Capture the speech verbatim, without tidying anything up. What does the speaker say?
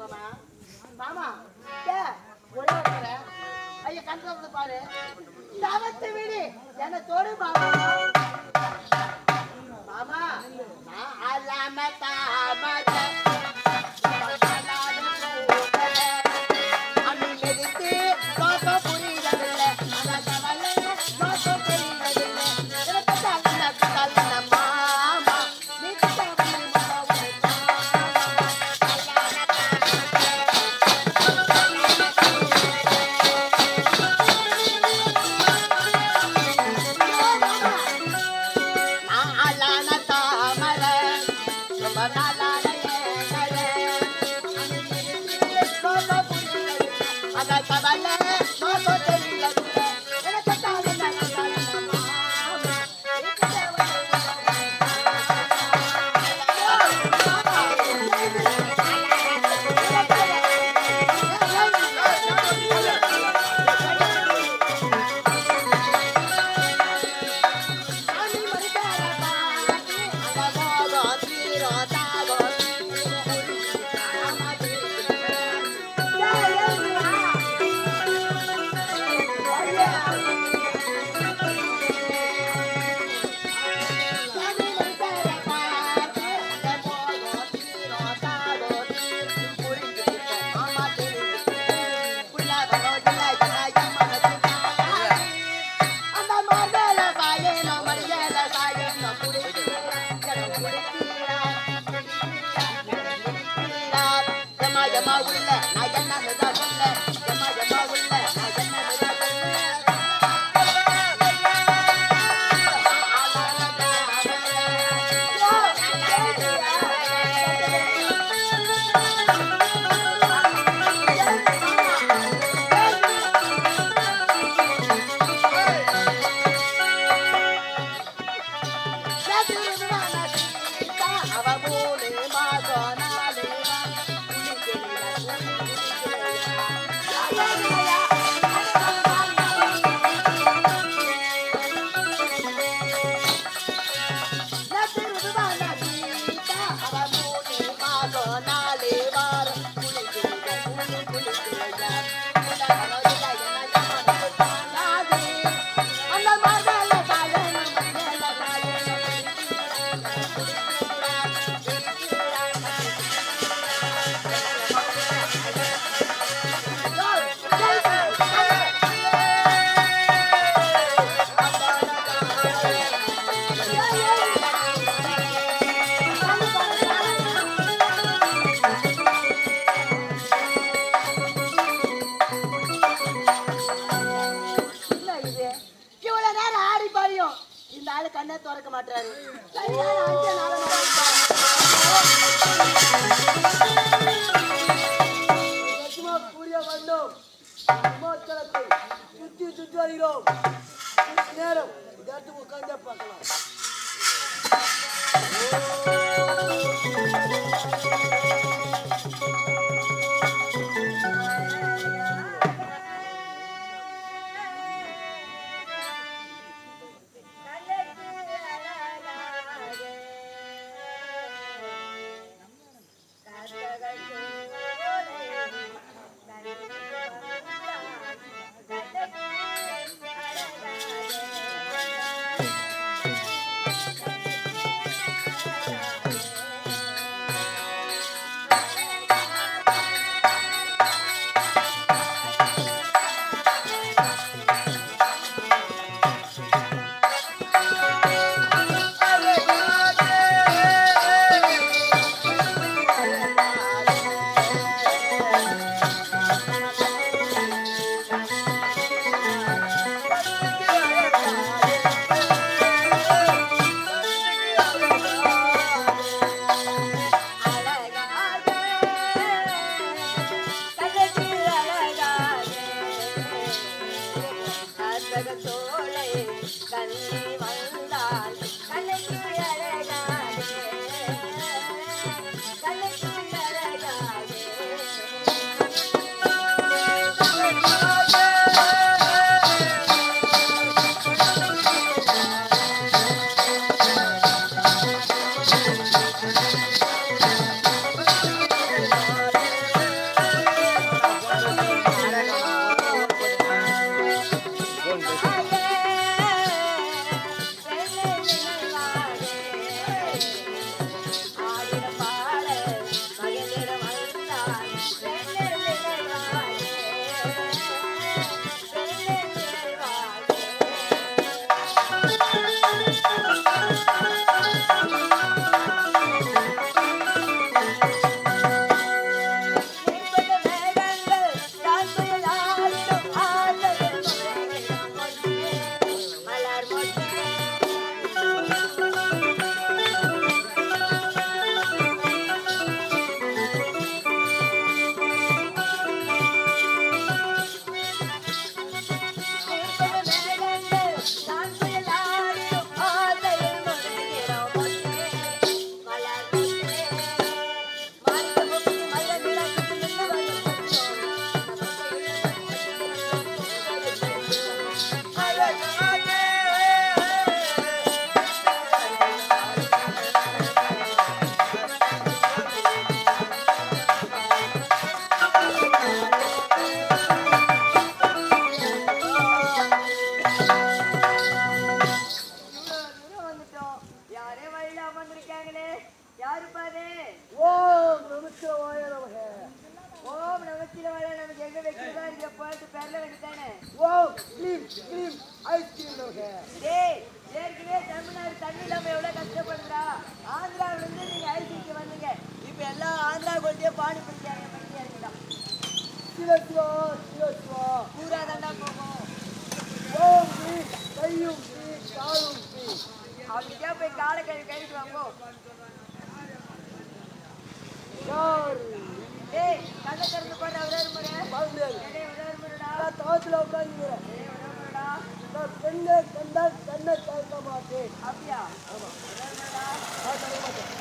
மாமா மாமா ஏ ஒரே ஒரு ஐயா கண்ட்ரோல் பாரு தவத்து விடு என்ன தொடு மாமா மாமா நான் அல்லாம தாமத கண்ணே திறக்க மாட்டாரு கூடிய வேண்டும் விமோச்சனத்தை சுற்றி சுற்றி வருகிறோம் நேரம் கேட்டு உட்கார்ந்தே பார்க்கலாம் எங்க வைக்கிறதா இங்க போயிட்டு பெறல வேண்டியதானே. ஓ க்ளீன் க்ளீன் ஐஸ்கிரீம் லோகே. டேய் ஏற்கனவே தமிழ்நாடு தண்ணி இல்லாம எவ்வளவு கஷ்டப்படுறா. ஆந்திராவில இருந்து நீங்க ஐசிக்கு வந்தீங்க. இப்ப எல்லாம் ஆந்திரா கொண்டே பானி பிடிக்காங்க பண்ணியாருடா. சிவஸ்வா சிவஸ்வா பூரா தாண்டா போகும். ஓ க்ளீன் கையும் க்ளீன் காலும் க்ளீன். அவனுக்கே போய் காலை கழுவி கழுவிட்டு வாங்கோ. யார் டேய் கண்ணை திறந்து பாரு அவரே முறை. பாண்டேல் டேய் அவரே முறைடா. நான் தோத்துல உட்கார்ந்துக்கிறேன். டேய் அவரே முறைடா. நான் பெண்ணை கண்டால் கண்ணை திறக்க மாட்டேன். அப்படியா? ஆமா அவரே முறைடா. நான் தர மாட்டேன்.